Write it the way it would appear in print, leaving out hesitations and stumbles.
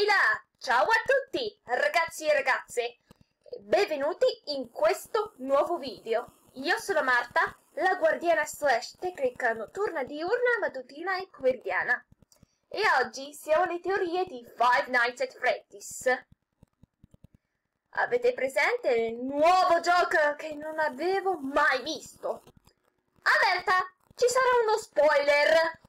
Ehi là! Ciao a tutti, ragazzi e ragazze! Benvenuti in questo nuovo video. Io sono Marta, la guardiana slash tecnica notturna, diurna, mattutina e pomeridiana. E oggi siamo alle teorie di Five Nights at Freddy's. Avete presente il nuovo gioco che non avevo mai visto? Avverta, ci sarà uno spoiler!